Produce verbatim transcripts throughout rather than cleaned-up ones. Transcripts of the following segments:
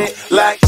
it like.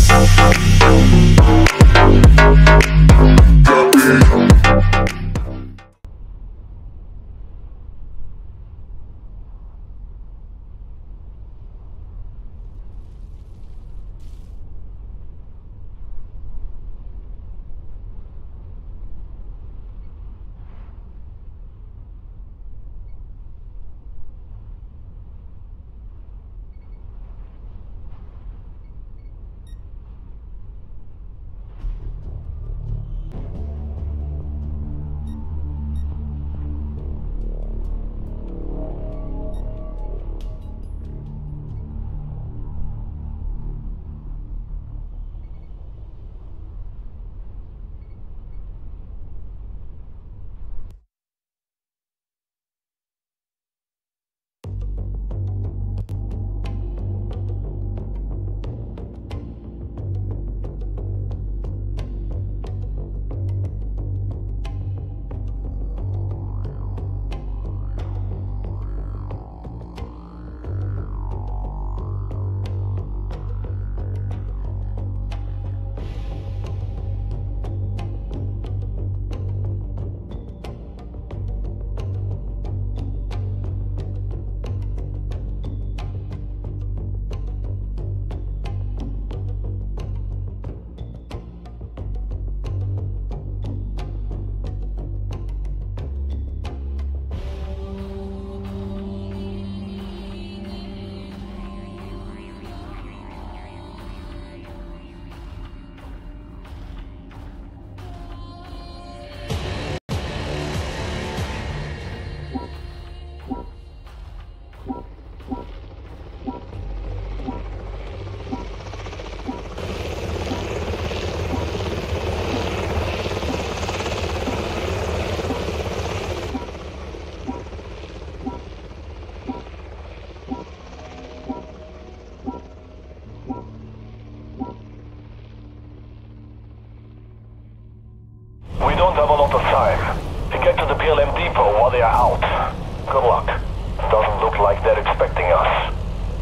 Don't have a lot of time. To get to the P L M depot while they are out. Good luck. Doesn't look like they're expecting us.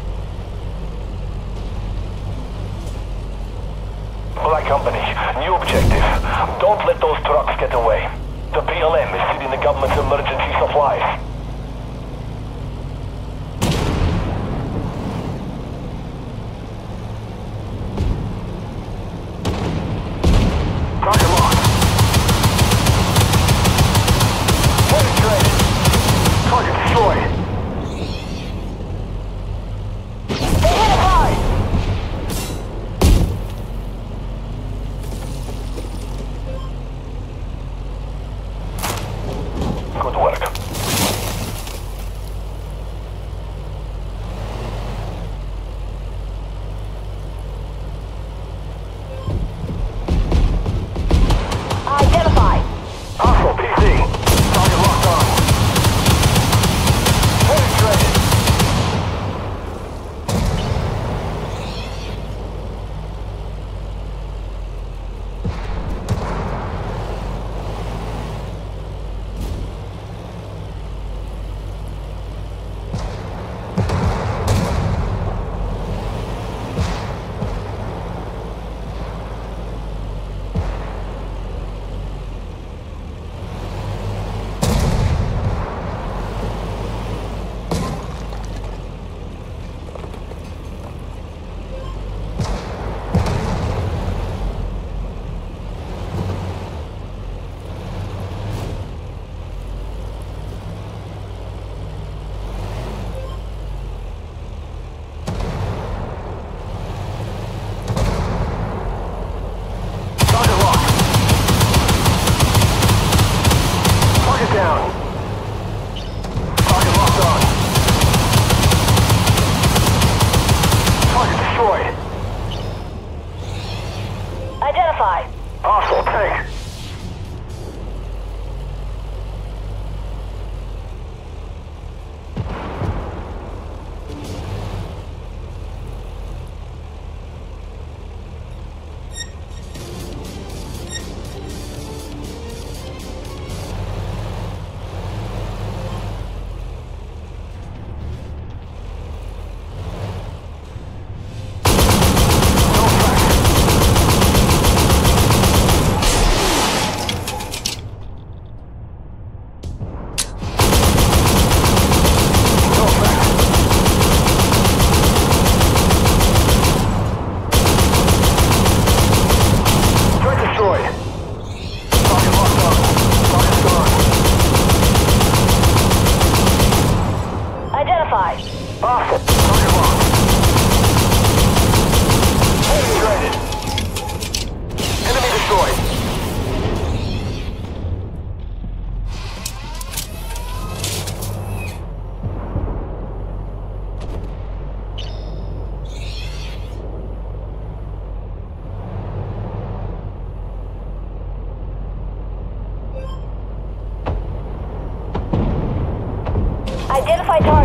Black Company, new objective. Don't let those trucks get away. The P L M is feeding the government's emergency supplies. Good work.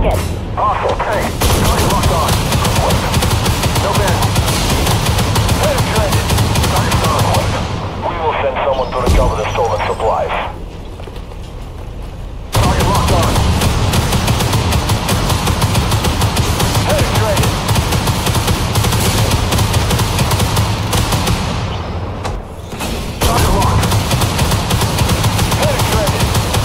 target. Hostile tank. Target locked on. No man. Penetrated. Target's on. We will send someone to recover the stolen supplies. Target locked on. Penetrated. Target locked. Penetrated.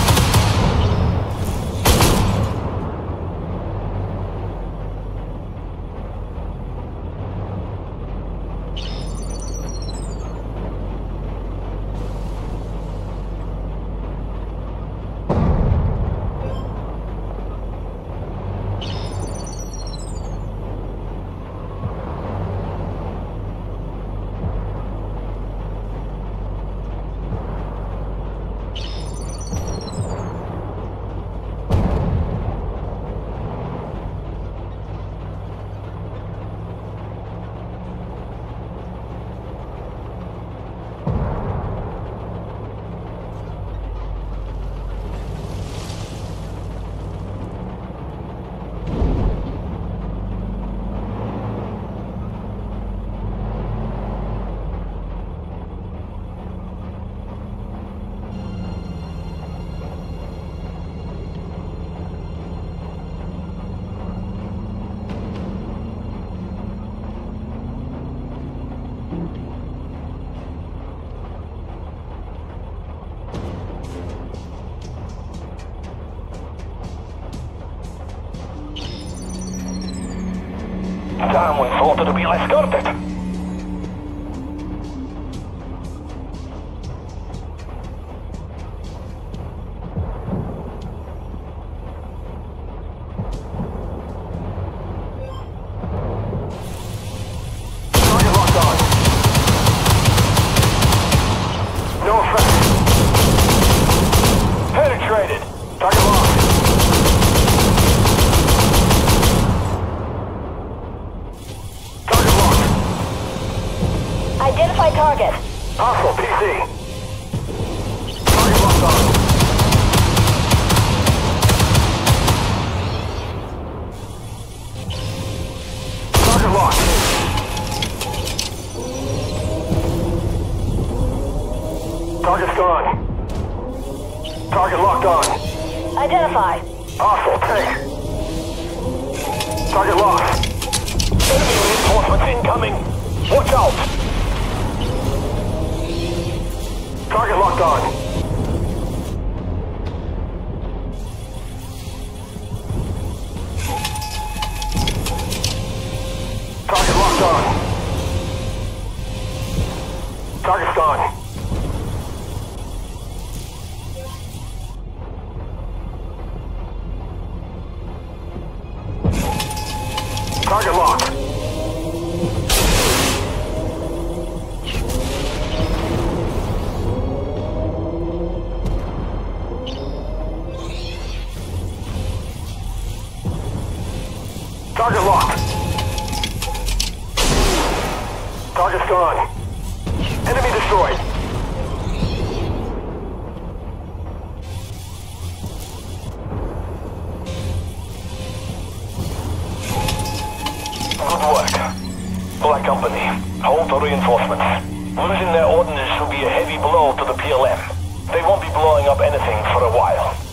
Someone thought to be escorted. Target locked on. No effect. Penetrated. Target locked. Identify target. Hostile P C. Target locked on. Target locked. Target's gone. Target locked on. Identify. Hostile tank. Target locked. Enemy reinforcements incoming. Watch out. Target locked on. Target locked on. Target's gone. Target locked. Target locked. Target's gone. Enemy destroyed. Good work. Black Company, hold the reinforcements. Losing their ordnance will be a heavy blow to the P L M. They won't be blowing up anything for a while.